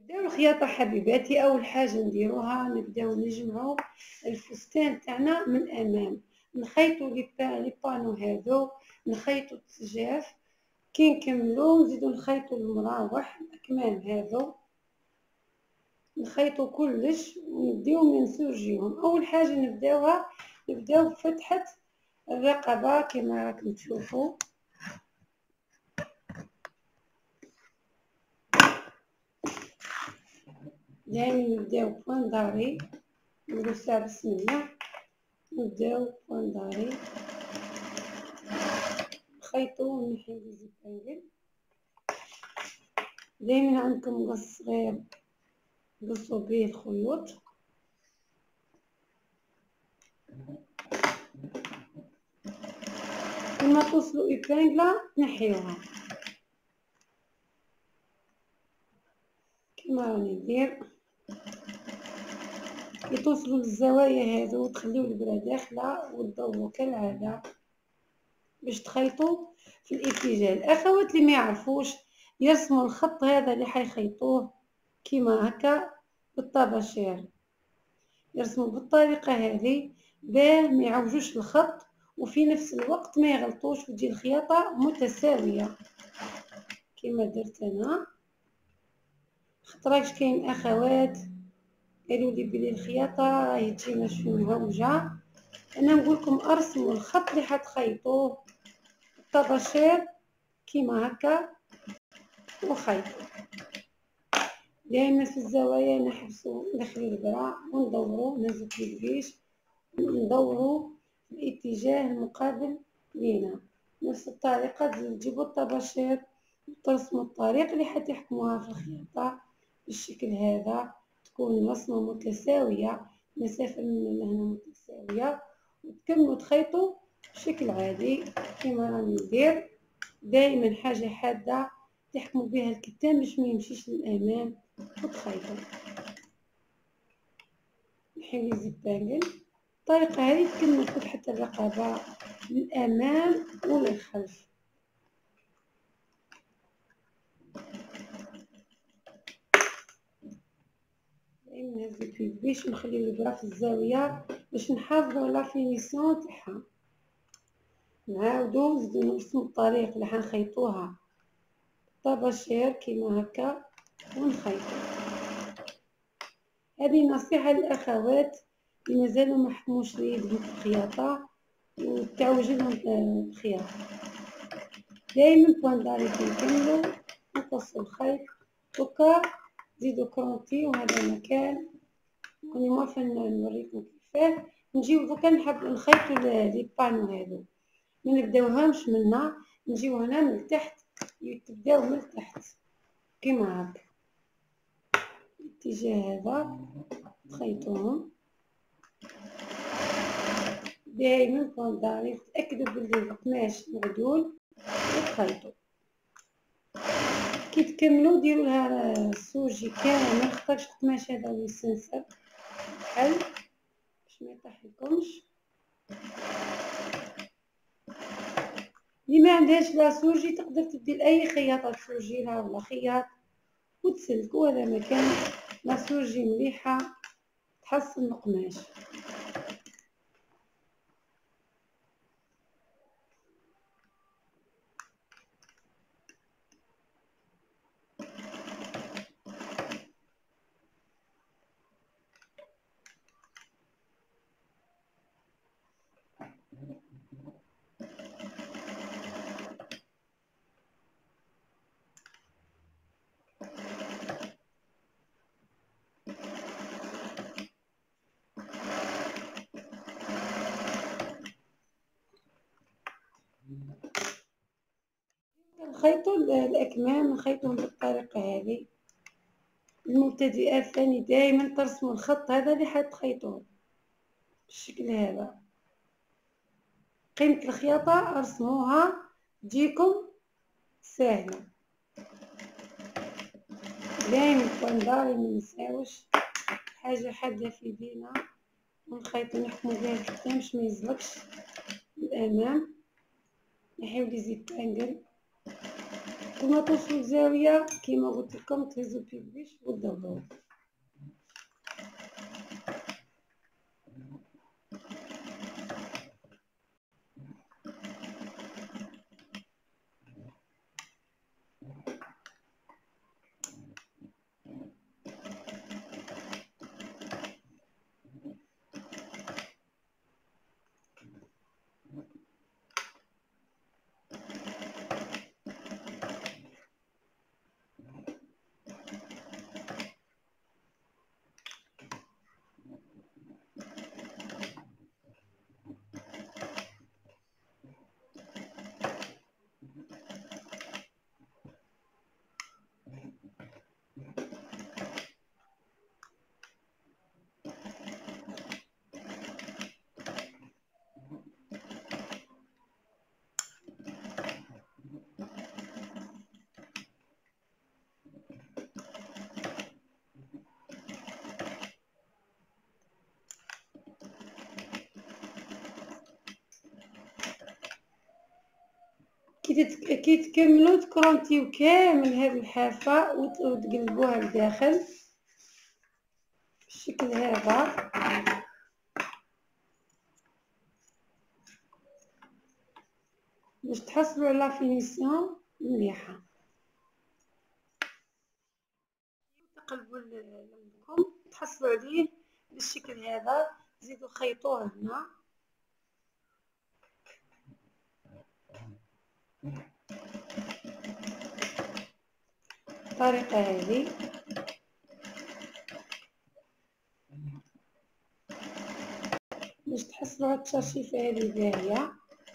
نبداو الخياطة حبيباتي. أول حاجة نديروها نبداو نجمعو الفستان تاعنا من الأمام، نخيطو لي بانو هاذو، نخيطو السجاف، كي نكملو نزيدو نخيطو المراوح الأكمام هاذو، نخيطو كلش ونديهم نسوجيهم. أول حاجة نبداو بفتحة الرقبة كما راكم تشوفوا. دائما نبداو بوان داري، ندوسها بسم الله، نبداو بوان داري نخيطو ونحيو لي زيبانجل. دائما عندكم مقص صغير قصوا بيه الخيوط، لما توصلوا إبانجلة نحيوها كما راني ندير. كي توصلوا للزوايا هذو تخليو الإبرة داخلة وتدوروا كالعادة باش تخيطوا في الاتجاه. الأخوات اللي ما يعرفوش يرسموا الخط هذا اللي حيخيطوه كيما هكا بالطباشير، يرسموا بالطريقة هذه باه ما يعوجوش الخط وفي نفس الوقت ما يغلطوش وتجي الخياطة متساوية كما درت أنا. خطراش كاين أخوات قالوا لي بلي الخياطة راهي تجينا شوية مهوجة، أنا نقولكم أرسموا الخط اللي حتخيطوه بالطباشير كيما هكا وخيطوا. دائما في الزوايا نحبسوا ندخلوا الإبرة وندوروا نهزوا في الكريش ندوروا في الاتجاه المقابل لينا. نفس الطريقة تجيبوا الطباشير وترسموا الطريق اللي حتحكموها في الخياطة بالشكل هذا، تكون الوصمة متساوية، المسافة من هنا متساوية، وتكملوا تخيطوا بشكل عادي كما راني ندير. دائما حاجة حادة تحكموا بها الكتان باش ما يمشيش للأمام وتخيطوا. نحيو لي زيبانجل الطريقة هذه تكملوا فتحة الرقبة للأمام وللخلف. نهزو فيه باش نخليو الإبرة في الزاوية باش نحافظو على فينيسيون تاعها. نعاودو نزيدو نرسمو الطريق اللي حنخيطوها طباشير كيما هكا ونخيطو. هذه نصيحة للأخوات اللي مازالو محكموش يدهم في الخياطة وتعوجلهم الخياطة. دايما بوان داري كي نكملو نقصو الخيط هكا نزيدو كرونتي، وهذا مكان راني موافقة نوريكم كيفاه. نجيو دوكا نحب نخيطو لي بانو هذو، ما نبداوهمش منا، نجيو هنا من التحت، تبداو من التحت كيما هكا الاتجاه هذا تخيطوهم. دايما بوان داري تأكدوا بلي القماش معدول وتخيطوا. كي تكملوا ديروا لها السوجي كامل، خاطرش القماش هذا يسنسر حل باش ما يطيح لكمش. اللي ما عندهاش لا سوجي تقدر تدي اي خياطه تسوجي لها ولا خياط وتسلكو، هذا مكان لا سوجي مليحه تحصن القماش. نخيطوا الأكمام نخيطوهم بالطريقة هذه. المبتدئات ثاني دائما ترسموا الخط هذا اللي حتخيطوه بالشكل هذا. قيمة الخياطة ارسموها تجيكم سهلة. دائما بوان داري منساوش حاجة حادة في يدينا ونخيطو نحكمو بها الكتان باش ما يزلقش للأمام. نحيو لي زيبانجل كيما توصلوا الزاوية كيما قلت لكم تهزوا بيبليش وتدوروا. كي تكملوا تكرونتيو كامل هذه الحافة وتقلبوها لداخل بالشكل هذا باش تحصلوا على فينيسيون مليحة. تقلبوا لونكم تحصلوا عليه بالشكل هذا. زيدوا خيطوه هنا بالطريقة هذه باش تحصلوا على التشرشيفة هذه باهية.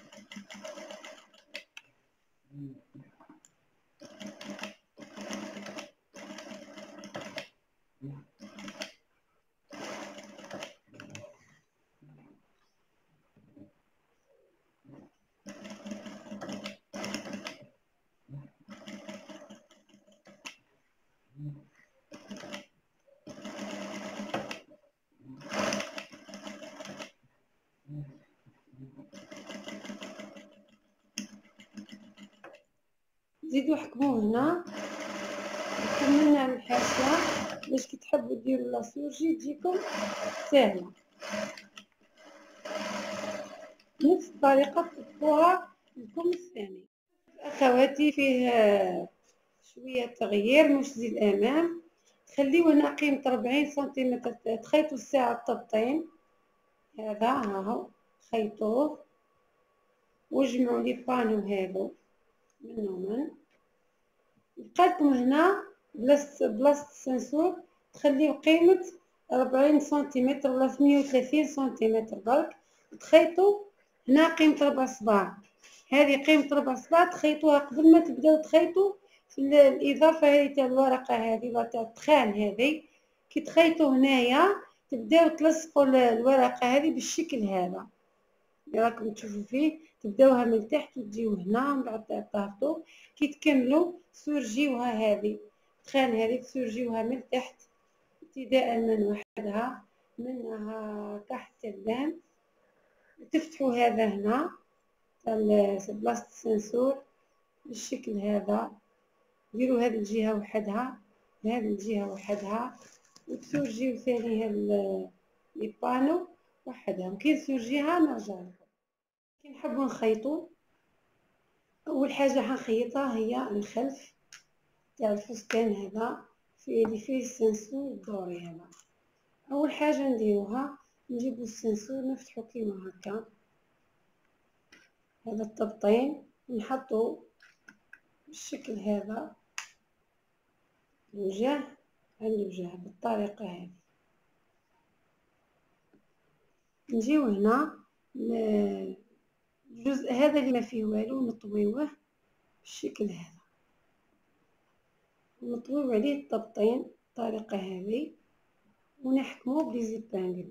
زيدوا حكموه هنا كملنا الحاشية باش كي تحبوا ديروا لاسورجي تجيكم سهلة. نفس الطريقة تطبقوها لكم الثاني. اخواتي فيه شوية تغيير مش زي الامام. خليوه هنا قيمة 40 سنتيمتر. تخيطوا الساعة الطبطين هذا هاهو خيطوه وجمعوا لي بانو هذو من بقالكم هنا بلاصة السنسور تخليو قيمة 40 سنتيمتر ولا 38 سنتيمتر برك. تخيطوا هنا قيمة 4 صباع. هذه قيمة 4 صباع تخيطوها قبل ما تبداو تخيطوا في الإضافة هذه تاع الورقة هذه ولا تاع التخان هذه. كي تخيطوا هنايا تبداو تلصقوا الورقة هذه بالشكل هذا اللي راكم تشوفوا فيه. تبداوها من تحت وتجيو هنا ومن بعد تهبطوا. كي تكملوا سورجيوها هذه التخان هذه تسورجيوها من تحت ابتداء من وحدها منها تحت اللام. تفتحوا هذا هنا بلاصة السنسور بالشكل هذا. ديروا هذه الجهة وحدها وهذه الجهة وحدها وتسورجيو ثاني لي بانو وحدهم. كي نسورجيها نرجع لكم. كي نحبوا نخيطوا اول حاجه حنخيطها هي الخلف تاع الفستان هذا اللي فيه السنسور الدوري هذا. اول حاجه نديروها نجيبوا السنسور نفتحوا كيما هكا هذا الطبطين نحطوا بالشكل هذا الوجه عند الوجه بالطريقه هذه. نجيو هنا الجزء هذا اللي ما فيه والو نطويوه بالشكل هذا ونطويو عليه الطبطين بالطريقه هذه ونحكموه بليزيبانغل.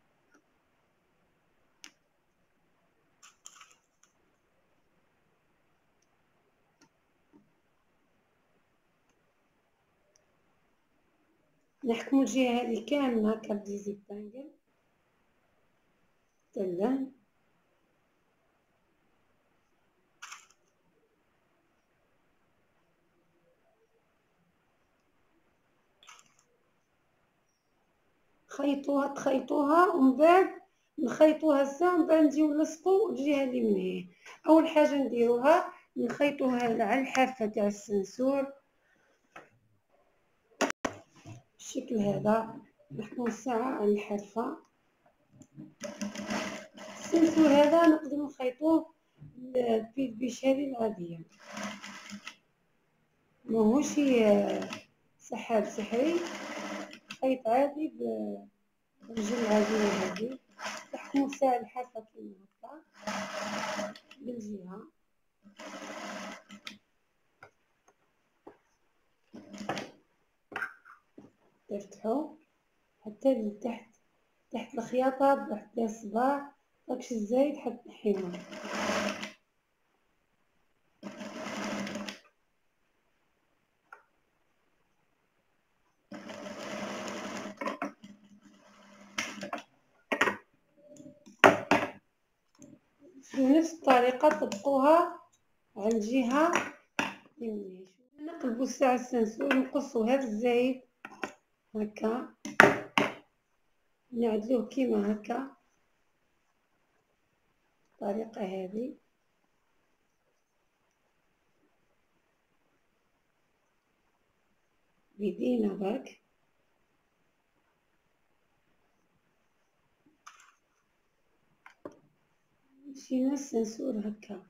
نحكمو الجهة هذه كامل هكا بليزيبانغل تلان. تخيطوها ومن بعد نخيطوها هسه ومن بعد نجيو نلصقو الجهه اللي من هي. اول حاجه نديروها نخيطوها على الحافه تاع السنسور بالشكل هذا. نحكمو الساعه على الحافه. السنسور هذا نقدروا نخيطوه بالبيش هذه العاديه، ماهوش سحاب سحري، خيط عادي بالرجل العاديه هذه. نحكمو الساعه الحافه كيما هكا بالجهه، تفتحو حتى لتحت تحت الخياطة بواحد الصباع، داكشي الزايد حتى تنحيوه. بنفس الطريقة طبقوها على الجهة اليمنى. نقلبو الساعة السنسور، نقصو هذا الزايد هكا، نعدلوه كيما هكا بالطريقة هذه. بيدينا برك مشينا السنسور هكا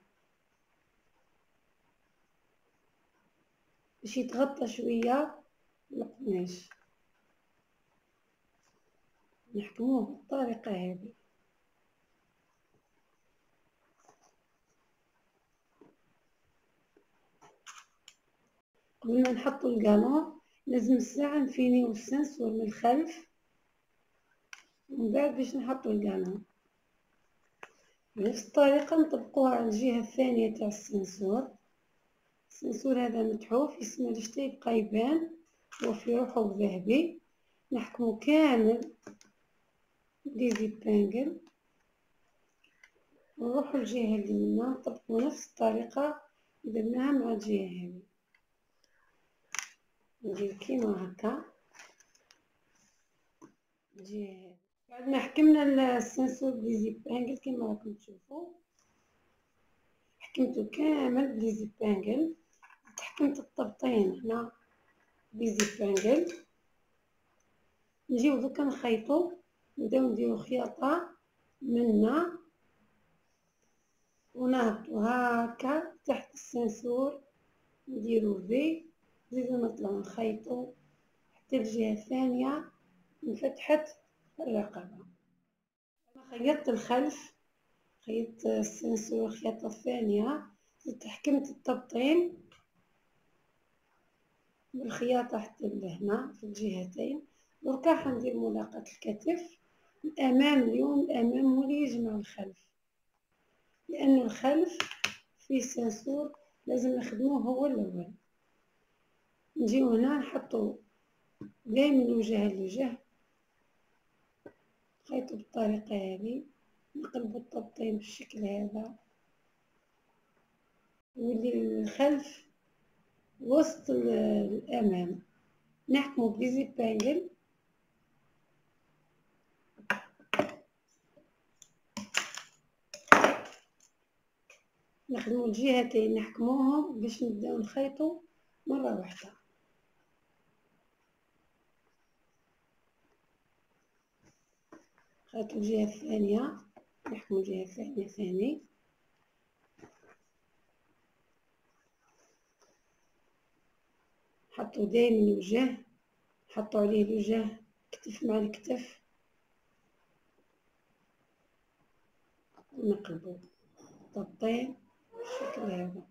باش يتغطى شوية القماش، نحكموه بالطريقة هذه. قبل ما نحطو القالون لازم الساعة نفينيو السنسور من الخلف ومن بعد باش نحطو القالون. بنفس الطريقة نطبقوها على الجهة الثانية تاع السنسور. السنسور هذا متحوف يسمى حتى يبقى يبان هو في روحو ذهبي. نحكمو كامل ديزيبانجل ونروحو الجهة اللي منا نطبقو نفس الطريقة اللي درناها مع الجهة هذه. ندير كيما هكا الجهة هذه. بعد ما حكمنا السنسور ديزيبانجل كيما راكم تشوفو، حكمتو كامل بليزيبانجل، تحكمت الطبطين هنا بليزيبانجل. نجيو دوكا نخيطو، نبداو نديرو خياطة منا ونهبطو هاكا تحت السنسور، نديرو في، نزيدو نطلعو نخيطو حتى الجهة الثانية من فتحة الرقبة. أنا خيطت الخلف، خيطت السنسور الخياطة الثانية، حكمت الطبطين بالخياطة حتى لهنا في الجهتين. دركا حندير ملاقاة الكتف الأمام اليوم، الأمام هو اللي يجمع الخلف، لأن الخلف فيه سنسور لازم نخدموه هو الأول. نجيو هنا نحطو جاي من وجه لوجه، نخيطو بالطريقة هذه، نقلبو الطبطين بالشكل هذا، يولي الخلف وسط الأمام. نحكمو بليزيبانجل نخدمو الجهتين نحكموهم باش نبداو نخيطو مرة واحدة. خيطو الجهة الثانية، نحكمو الجهة الثانية ثاني، حطو دايما وجه، حطو عليه الوجه كتف مع الكتف، ونقلبو طبطين بالشكل هذا.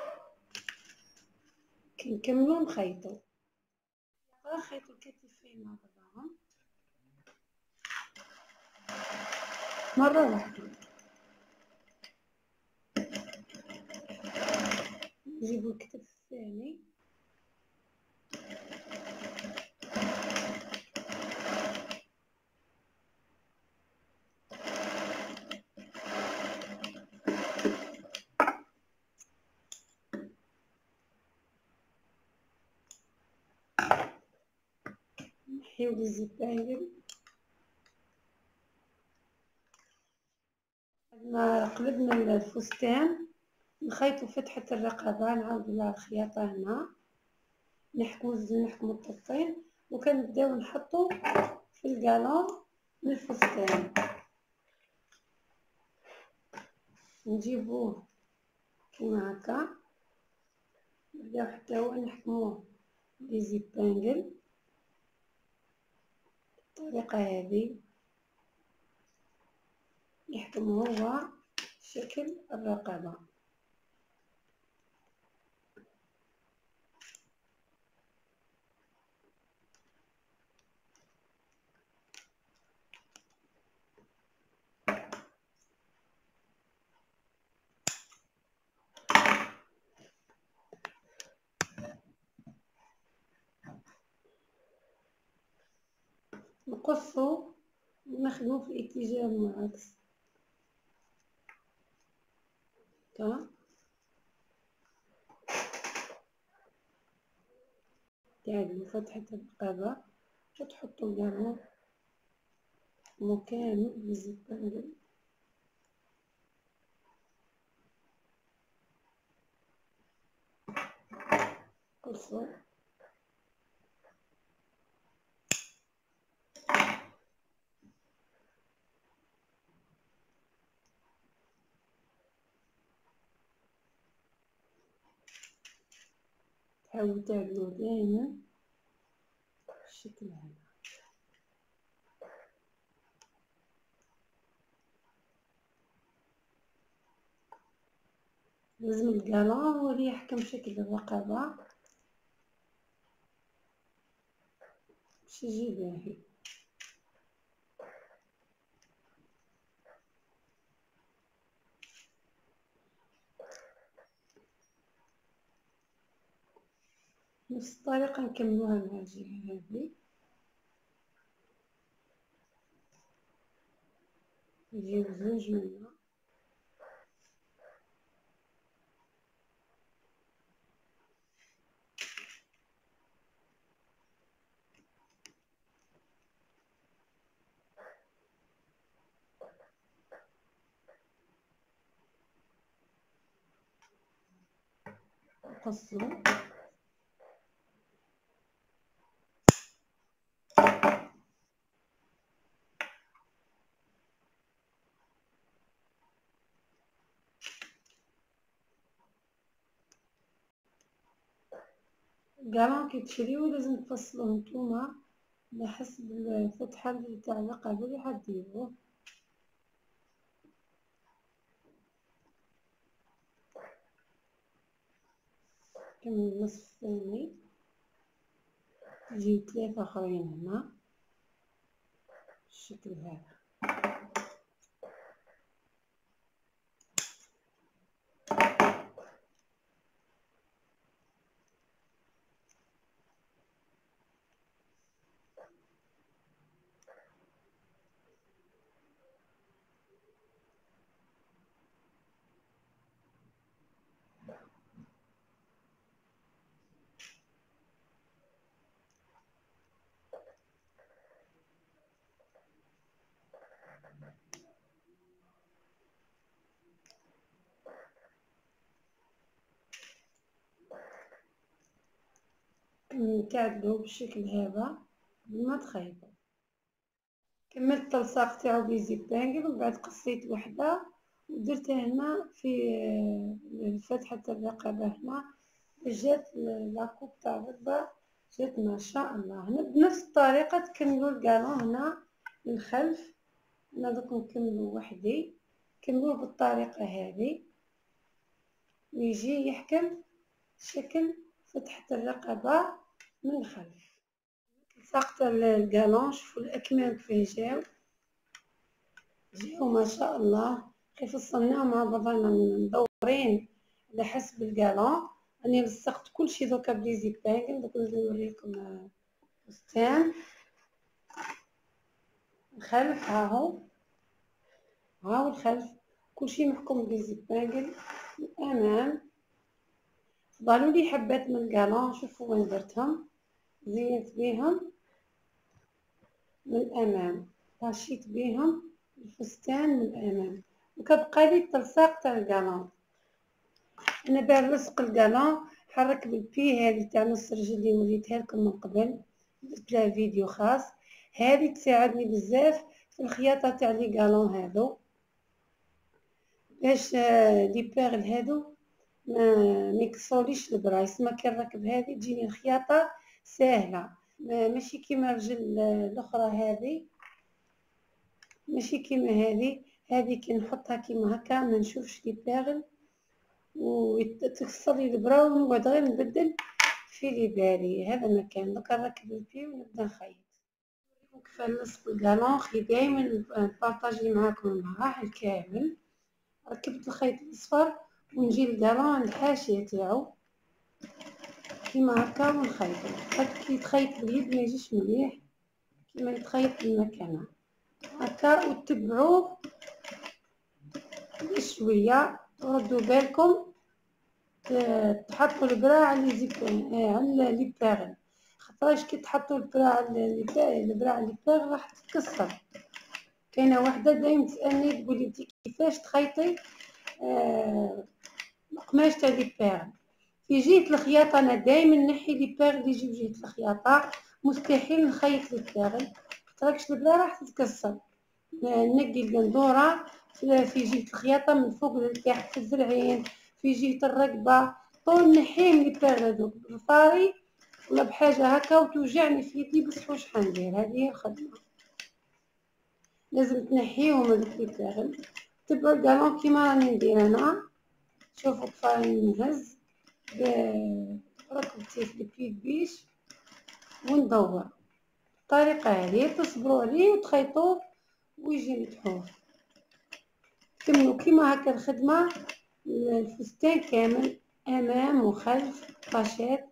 كي نكملو نخيطو، خيطو الكتفين مع بعضهم مرة واحدة. نجيبو الكتف الثاني، نحيو الزبايل ما قلبنا الفستان نخيطوا فتحة الرقبة، نعاودوا لها الخياطة هنا، نحكموا الطرفين وكنبداو نحطوا في القالون من الفستان، نجيبوه كيما هكا، نبداو حتى هو نحكموه لي زيبانجل بالطريقة هذه، يحكم هو شكل الرقبة. نقصو ونخدمو في الاتجاه المعاكس هكا، تعدلو فتحة الرقبة وتحطو القالون مكانو بالزبانجل، قصو حاولوا تعدلوه دائما بالشكل هذا. لازم القالون هو اللي يحكم شكل الرقبة باش يجي باهي. نفس الطريقة نكملوها مع الجهة هذه، نجيب زوج منها نقصو القالون كي تشريوه لازم تفصلوه نتوما على حسب الفتحة اللي تاع الرقبة اللي حديروه. كمل النصف الثاني، يجيو 3 اخرين هنا بالشكل هذا. تعدلو بالشكل هذا بما تخيطو. كملت التلصاق تاعو بليزيبانجل ومن بعد قصيت وحده ودرتها هنا في فتحة الرقبة هنا، جات لاكوب تاع الرقبة جات ما شاء الله. هنا بنفس الطريقة تكملوا القالون هنا للخلف. انا دوك نكملو وحدي، كملوه بالطريقة هذه ويجي يحكم شكل فتحة الرقبة من الخلف. لصقت القالون، شوفوا الأكمام كيفاه جاو ما شاء الله، كيف فصلناهم مع بعضنا مدورين على حسب القالون. راني لصقت كلشي دوكا بليزيبانجل. دوك نوريكم الفستان الخلف، هاهو الخلف كلشي محكوم بليزيبانجل. الأمام فضلولي حبات من القالون، شوفوا وين درتهم، زينت بيهم من الأمام، طاشيت بيهم الفستان من الأمام وكتبقى لي التلصاق تاع الكالون. انا باه نلصق الكالون حرك بالبي هذه تاع نص رجل اللي وريتها لكم من قبل، درت لها فيديو خاص. هذه تساعدني بزاف في الخياطه تاع لي كالون هادو، باش لي بيرل هادو ما يكسروليش البرايس. ما كنركب هذه تجيني الخياطه ساهله، ماشي كيما الرجل الاخرى هذه، ماشي كيما هذه كي نحطها كيما هكا ما نشوفش لي بيرل وتكسر لي البرا ونقعد غير نبدل في لي بالي. هذا مكان دوكا نركب البي ونبدا نخيط. كيف نلصق الكالون خي دايما نبارطاجي معاكم المراحل كامل. ركبت الخيط الاصفر ونجي الكالون عند الحاشيه تاعو كيما هكا ونخيطو. كي يتخيط باليد ما يجيش مليح كيما يتخيط بالمكانه هكا، وتتبعوه بشويه. ردوا بالكم تحطوا البرا على لي بيرل، خاطرش كي تحطوا البرا على لي بيرل راح تتكسر. كاينه وحده دايما تسالني تقولي انت كيفاش تخيطي القماش تاع لي بيرل في جهه الخياطه. انا دايما نحي لي بيرل اللي يجي في جهه الخياطه، مستحيل نخيط لي بيرل خاطرش البرا راح تتكسر. نقي القندوره في جهه الخياطه من فوق لتحت، في الذراعين، في جهه الرقبه، طول نحيهم لي بيرل هذوك بالفاري ولا بحاجه هكا وتوجعني في يدي بصح واش حندير. هذه هي الخدمه، لازم تنحيهم هذوك لي بيرل. تبعوا الكالون كيما راني ندير انا. شوفوا كيف راني نهز بركبتي في البيد بيش وندور بالطريقه هذه. تصبروا عليه وتخيطوه ويجي متحوف. كملوا كيما هكا الخدمه الفستان كامل امام وخلف طاشات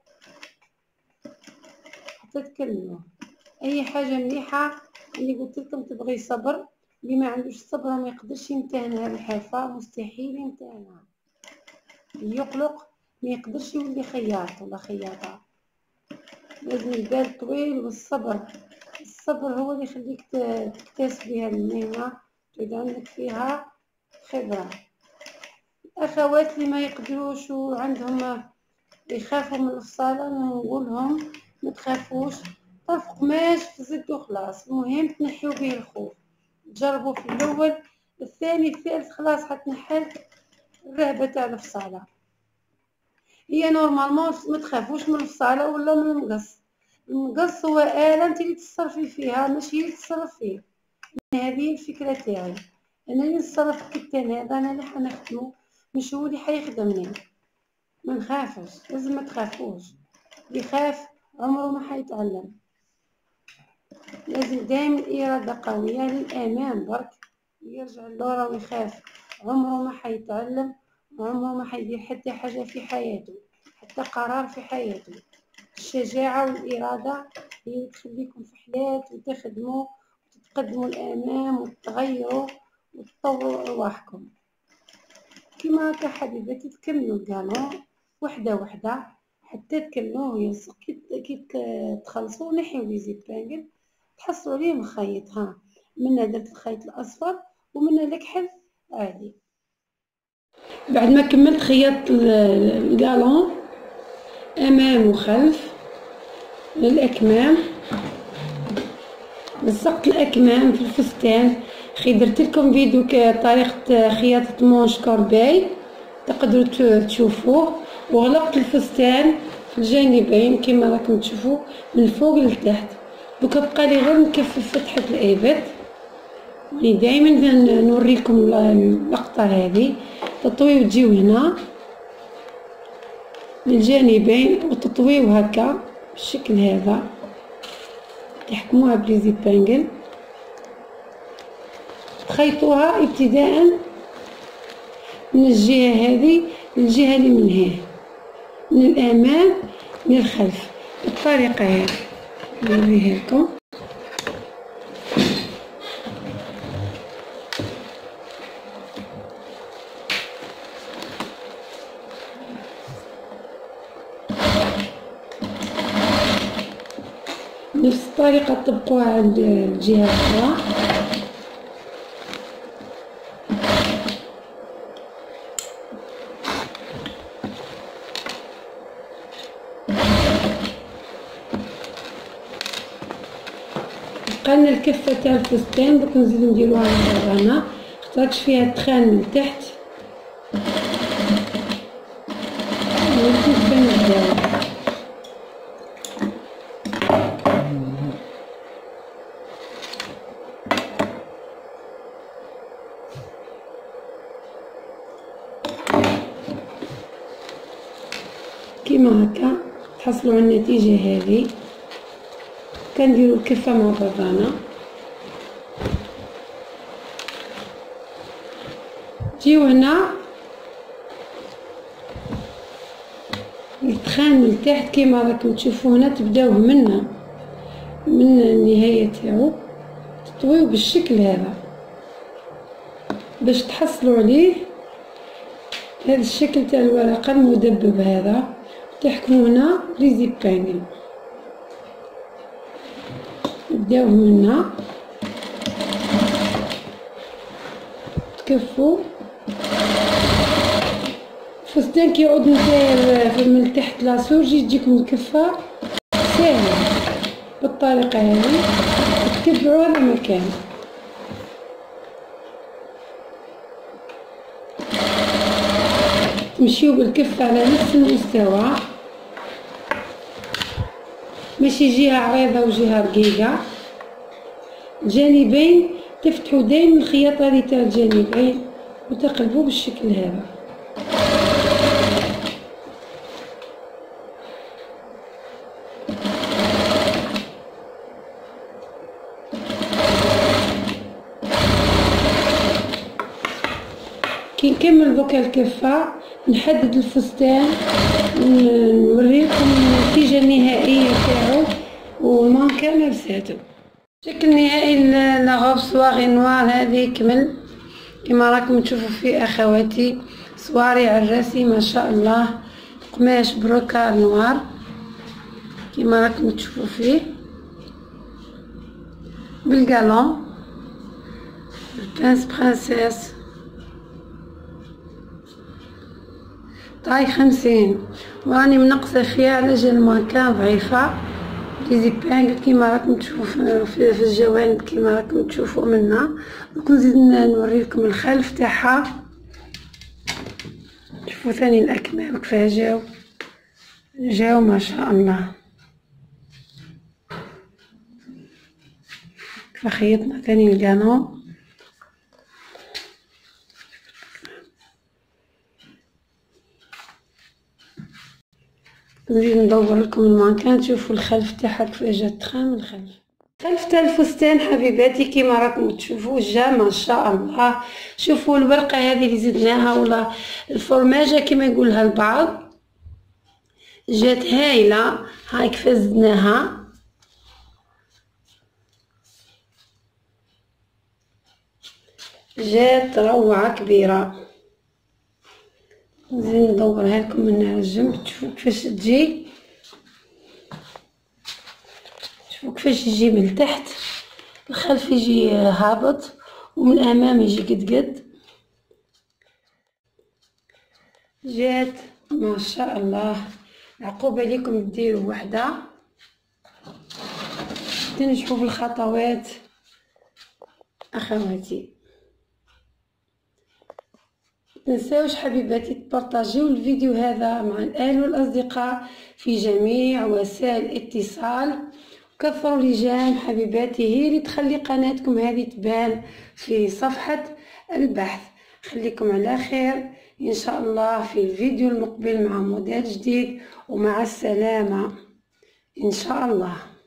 حتى تكملوه. اي حاجه مليحه اللي قلت لكم تبغي صبر، اللي ما عندوش صبر ما يقدرش يمتهنها الحرفه، مستحيل يمتهنها. يقلق ما يقدرش يولي خياط ولا خياطه. لازم البال طويل والصبر. الصبر هو اللي يخليك تكتسبي هذه المهنه تعود عندك فيها خبره. الاخوات اللي ما يقدروش وعندهم يخافوا من الفصاله نقول لهم ما تخافوش، طرف قماش في زد وخلاص. المهم تنحيو به الخوف، تجربوا في الاول الثاني الثالث خلاص حتنحلك الرهبه تاع الفصاله. هي نورمالمون ما تخافوش من الفصاله ولا من المقص. المقص هو آلة انت اللي تصرفي فيها ماشي اللي تصرف فيه. هذه الفكره تاعي، انا اللي نصرف في الكتان هذا، انا اللي حنخدمو مش هو اللي حيخدمني. ما نخافش، لازم ما تخافوش. اللي يخاف عمره ما حيتعلم. لازم دائما الإرادة قوية للأمام برك. يرجع لورا ويخاف عمره ما حيتعلم، وعمره ما حيدير حتى حاجة في حياته، حتى قرار في حياته. الشجاعة والإرادة هي اللي تخليكم في حياة وتخدموا وتتقدموا الأمام وتتغيروا وتطوروا أرواحكم. كما هكا حبيباتي تكملوا الكالون وحدة وحدة حتى تكملوه ويلصق. كي تخلصوا نحيو لي زيبانكل تحصلوا عليه مخيط. ها منا درت الخيط الاصفر ومنا الكحل عادي. بعد ما كملت خيطت الكالون امام وخلف للاكمام، لصقت الاكمام في الفستان. درت لكم فيديو طريقه خياطه مونش كورباي تقدروا تشوفوه. وغلقت الفستان في الجانبين كما راكم تشوفوا من فوق لتحت. دوكا بقى لي غير نكفف فتحه الابط. راني دائما نوريكم اللقطه هذه. تطويو تجيو هنا للجانبين وتطويو هكا بالشكل هذا، تحكموها بليزيبانكل، تخيطوها ابتداء من الجهه هذه للجهه اللي من هنا، من الامام للخلف بالطريقه هذه. نوريها لكم. نفس الطريقه طبقوها عند الجهه الاخرى. بقالنا الكفة تاع الفستان، دوك نزيدو نديروها للبرانة خاطرش فيها التخان من تحت. كيما هكا تحصلوا على النتيجة هذه. كنديروا الكفة مع البرانة، جيو هنا التخان من تحت كيما راكم تشوفوا هنا، تبداوه من النهاية تاعو تطويو بالشكل هذا باش تحصلوا عليه هذا الشكل تاع الورقة المدبب هذا. تحكموا هنا لي زيبانغل، تبداوه من هنا تكفوا الفستان كي يعود نتاير من تحت لاسور، تجيكم الكفة ساهلة بالطريقة هذه. تتبعوا هذا المكان، تمشيو بالكفة على نفس المستوى، ماشي جهة عريضة وجهة رقيقة. الجانبين تفتحوا دايما الخياطة هذه تاع الجانبين وتقلبوا بالشكل هذا. كي نكمل دوكا الكفة نحدد الفستان، نوريكم النتيجة النهائية تاعو والمانكان لبساتو. الشكل النهائي لاغوب صواغي نوار هذه كمل كما راكم تشوفوا فيه اخواتي. صواري عراسي ما شاء الله، قماش بروكار نوار كما راكم تشوفوا فيه بالقالون البانس برانسيس طاي 50، وراني منقصه فيها على جال المانكان ضعيفه. لي زيبانغل كيما راكم تشوفوا في الجوانب كيما راكم تشوفوا منا. دوك نزيد نوريكم الخلف تاعها. شوفوا ثاني الاكمام كيفاه جاو ما شاء الله. كيف خيطنا ثاني القانون. نزيد ندور لكم المانكان، تشوفوا الخلف تاعها كيفاه جا تخان من الخلف. الخلف تاع الفستان حبيباتي كيما راكم تشوفوا جا ما شاء الله. شوفوا الورقه هذه اللي زدناها ولا الفرماجه كيما يقولها البعض، جات هايله. هاي كيفاه زدناها، جات روعه كبيره. نزيد ندورها لكم من على الجنب تشوفوا كيفاش تجي. شوفوا كيفاش يجي من تحت، الخلف يجي هابط ومن الامام يجي قد جات ما شاء الله. عقوبه ليكم ديروا وحده تنجحوا في الخطوات اخواتي. تنساوش حبيباتي تبارطاجيو الفيديو هذا مع الاهل والاصدقاء في جميع وسائل الاتصال، وكثروا لجام حبيباتي هي اللي تخلي قناتكم هذه تبان في صفحة البحث. خليكم على خير ان شاء الله في الفيديو المقبل مع موديل جديد، ومع السلامة ان شاء الله.